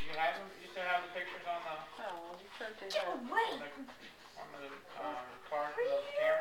you have them? You still have the pictures on the? Oh, you sent it. Get away! On the card from the camera.